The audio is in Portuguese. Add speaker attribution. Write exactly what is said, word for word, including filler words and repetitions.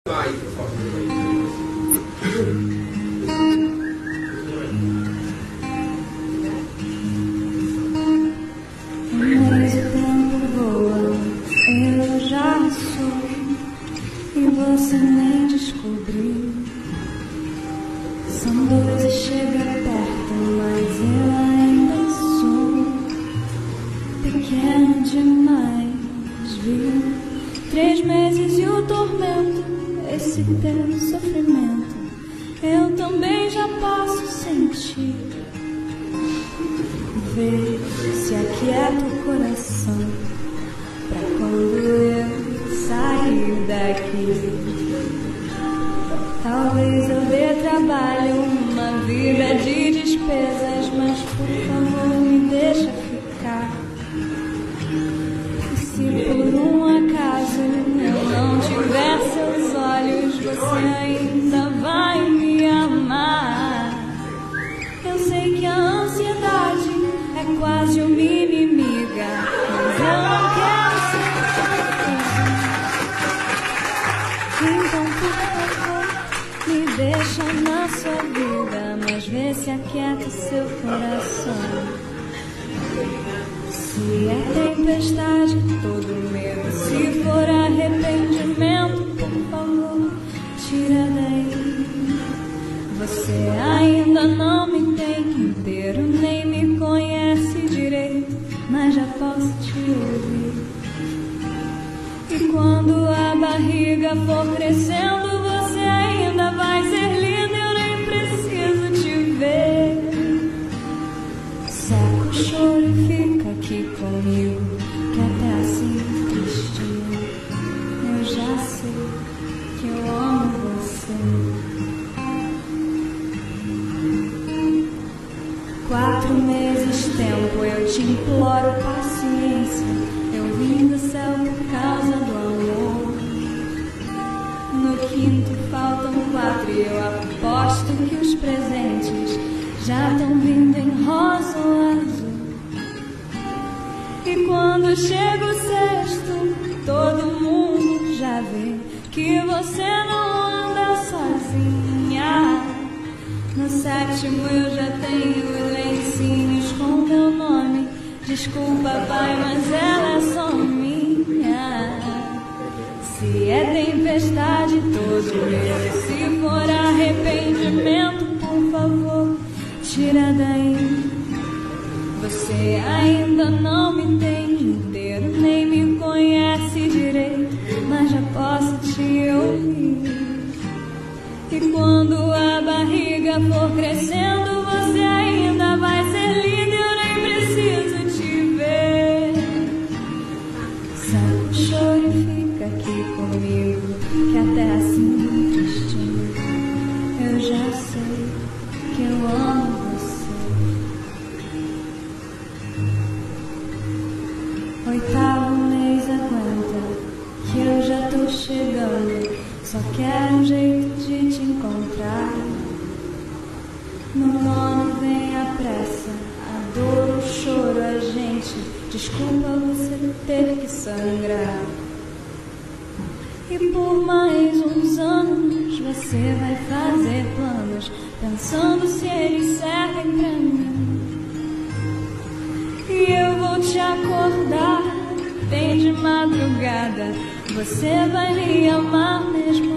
Speaker 1: Vai, por favor.
Speaker 2: Mas o tempo voa, eu já sou, e você nem descobriu. São dois e chega perto, mas eu ainda sou pequeno demais, viu? Três meses e o tormento, esse teu sofrimento, eu também já posso sentir. Vê se aquieta o coração pra quando eu sair daqui. Talvez eu dê trabalho, uma vida de despesas, mas por favor me deixa ficar. E se por um acaso eu não tiver seus olhos, você ainda vai me amar. Eu sei que a ansiedade é quase uma inimiga, mas eu não quero ser assim. Então por favor me deixa na sua vida, mas vê se aquieta seu coração. Se é tempestade, todo medo, se for arrependimento, por favor, tira daí. Você ainda não me tem inteiro, nem me conhece direito, mas já posso te ouvir. E quando a barriga for crescendo, você ainda vai ser linda, eu nem preciso te ver. Seca o choro e fica aqui comigo, que até assim tristinho eu já sei que eu amo você. Quatro meses tempo, eu te imploro paciência, eu vim do céu por causa do amor. No quinto faltam quatro e eu aposto que os presentes já estão vindo em rosa ou azul. E quando chega o sexto, todo mundo já vê que você não anda sozinha. No sétimo eu já tenho lencinhos com meu nome. Desculpa, pai, mas ela é só minha. Se é tempestade, todo medo, se for arrependimento, por favor, tira daí. Você ainda não me tem inteiro, nem me conhece direito, mas já posso te ouvir. E quando a barriga for crescendo, você ainda vai ser linda, eu nem preciso te ver. Sabe o choro e fica aqui comigo, que até assim tristinho eu já sei que eu amo você. Oitavo mês aguenta, que eu já tô chegando, só quero um jeito de te encontrar. No nono vem a pressa, a dor, o choro, a gente. Desculpa você ter que sangrar. E por mais uns anos você vai fazer planos, pensando se eles servem pra mim. E eu vou te acordar bem de madrugada, você vai me amar mesmo